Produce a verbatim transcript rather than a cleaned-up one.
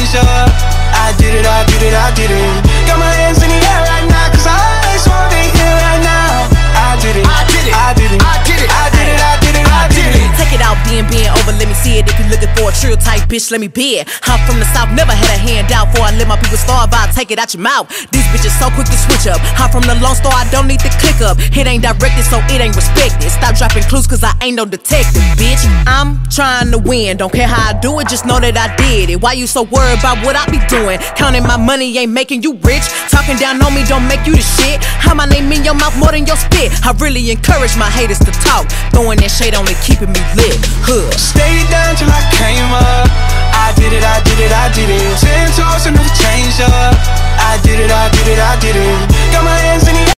change up. I did it, I did it, I did it. Got my hands in the air right now, cause I always want to be here right now. I did it, I did it, I did it, I did it, I did it, I did it, I did it. Take it out, being, being over, let me see it. If you're looking for a trill type bitch, let me be it. I'm from the south, never had a handout. Before I let my people starve, I'll take it out your mouth. These bitches so quick to switch up. I'm from the Lone Star, I don't need to click up. It ain't directed, so it ain't respected. Stop dropping clues, cause I ain't no detective, bitch. I'm trying to win, don't care how I do it, just know that I did it. Why you so worried about what I be doing? Counting my money ain't making you rich. Talking down on me don't make you the shit. How my name in your mouth more than your spit. I really encourage my haters to talk. Throwing that shade only keeping me lit. Huh. Stayed down till I came up. I did it, I did it, I did it. Ten toes and never change up. I did it, I did it, I did it. Got my hands in the